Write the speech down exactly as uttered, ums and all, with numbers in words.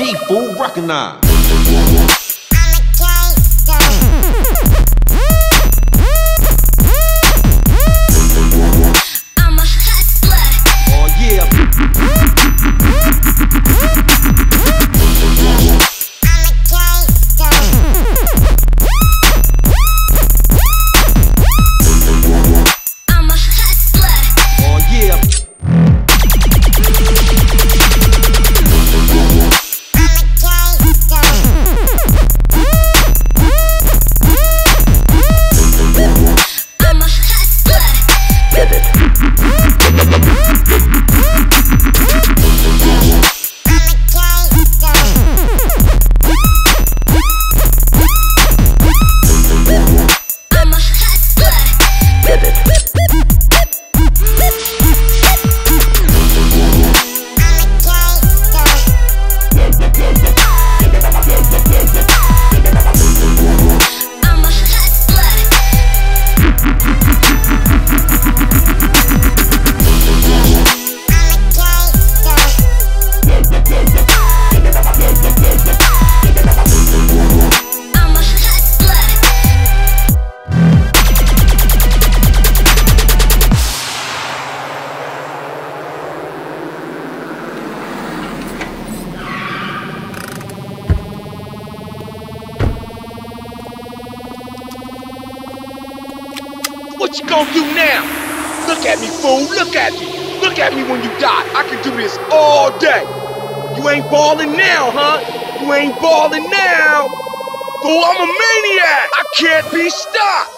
P, fool, recognize. What you gonna do now? Look at me, fool, look at me. Look at me when you die. I can do this all day. You ain't ballin' now, huh? You ain't ballin' now. Fool, I'm a maniac. I can't be stopped.